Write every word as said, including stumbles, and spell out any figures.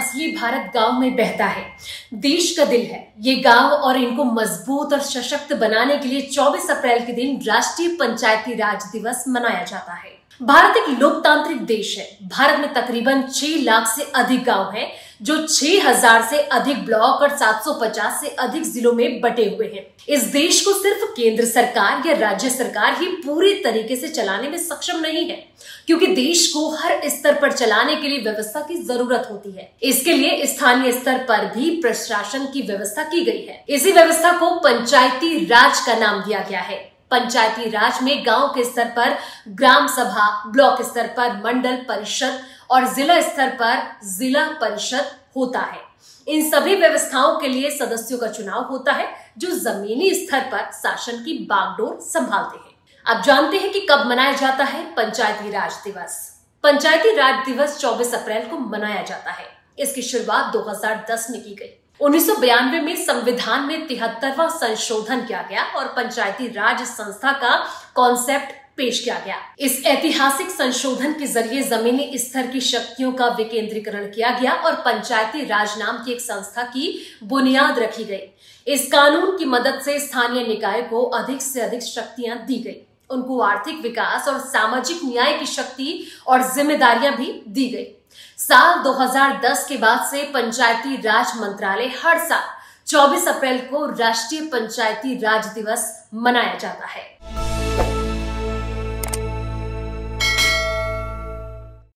असली भारत गांव में बहता है। देश का दिल है ये गांव और इनको मजबूत और सशक्त बनाने के लिए चौबीस अप्रैल के दिन राष्ट्रीय पंचायती राज दिवस मनाया जाता है। भारत एक लोकतांत्रिक देश है। भारत में तकरीबन छह लाख से अधिक गांव हैं, जो छह हज़ार से अधिक ब्लॉक और सात सौ पचास से अधिक जिलों में बटे हुए हैं। इस देश को सिर्फ केंद्र सरकार या राज्य सरकार ही पूरी तरीके से चलाने में सक्षम नहीं है, क्योंकि देश को हर स्तर पर चलाने के लिए व्यवस्था की जरूरत होती है। इसके लिए स्थानीय स्तर पर भी प्रशासन की व्यवस्था की गई है। इसी व्यवस्था को पंचायती राज का नाम दिया गया है। पंचायती राज में गांव के स्तर पर ग्राम सभा, ब्लॉक स्तर पर मंडल परिषद और जिला स्तर पर जिला परिषद होता है। इन सभी व्यवस्थाओं के लिए सदस्यों का चुनाव होता है, जो जमीनी स्तर पर शासन की बागडोर संभालते हैं। अब जानते हैं कि कब मनाया जाता है पंचायती राज दिवस। पंचायती राज दिवस चौबीस अप्रैल को मनाया जाता है। इसकी शुरुआत दो हज़ार दस में की गई। उन्नीस सौ बयानवे में संविधान में तिहत्तरवां संशोधन किया गया और पंचायती राज संस्था का कॉन्सेप्ट पेश किया गया। इस ऐतिहासिक संशोधन के जरिए जमीनी स्तर की शक्तियों का विकेंद्रीकरण किया गया और पंचायती राज नाम की एक संस्था की बुनियाद रखी गई। इस कानून की मदद से स्थानीय निकाय को अधिक से अधिक शक्तियां दी गई। उनको आर्थिक विकास और सामाजिक न्याय की शक्ति और जिम्मेदारियां भी दी गई। साल दो हज़ार दस के बाद से पंचायती राज मंत्रालय हर साल चौबीस अप्रैल को राष्ट्रीय पंचायती राज दिवस मनाया जाता है।